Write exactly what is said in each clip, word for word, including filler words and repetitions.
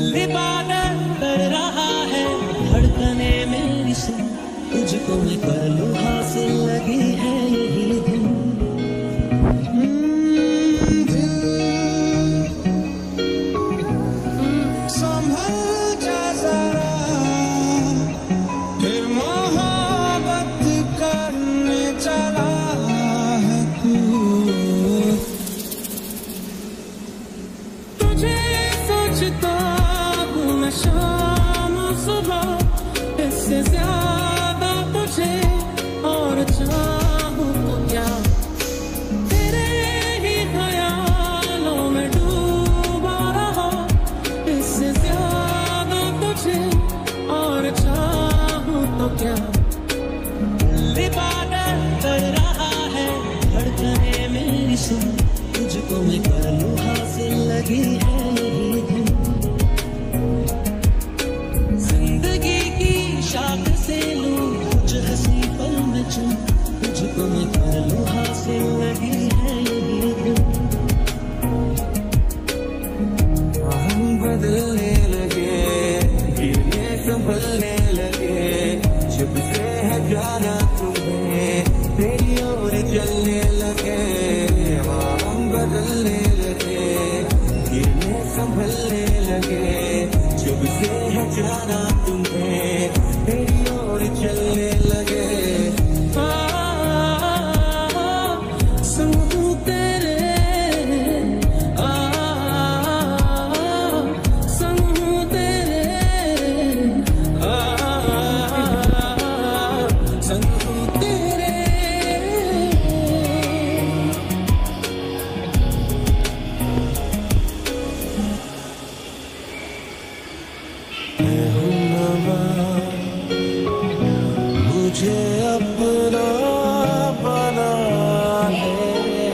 बादल कर रहा है धड़कने मेरी सुन, तुझको मैं कर लूं हासिल लगी है यही दिन। संभल जा जरा फिर मोहब्बत करने चला है तू। तुझे सोचता शाम सुबह इससे ज्यादा तुझे और चाहूं तो क्या, तेरे ही ख्यालों में डूबा रहा इससे ज्यादा तुझे और चाहूं तो क्या। बादल कर रहा है धड़कने मेरी सुन, तुझको मैं कर लूं हासिल लगी है यही दिन। शाख से लूं कुछ हंसी पल में चुन, तुझको मैं कर लूं हासिल लगी है यही दिन। हम बदलने लगे गिरने संभलने लगे, जब से है जाना तुम्हें तेरी ओर चलने लगे। हम बदलने लगे गिरने संभलने लगे, जब से है जाना तुम्हें तेरी ओर चलने लगे। संग हूँ तेरे आ, संग हूँ तेरे आ, संग हूँ तेरे। मैं हूँ नवा मुझे अपना बना है,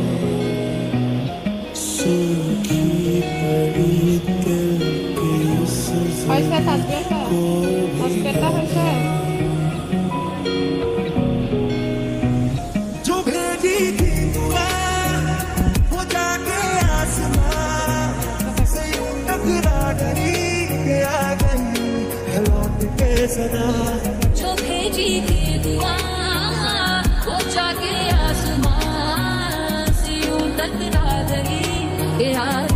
सूखी पड़ी दिल की सजा को जो भेजी थी दुआ वो जाके आसमां से यूं टकरा गई के आ गई है लौट के सदा। जो भेजी थी दुआ वो जाके आसमां से यूं टकरा गई।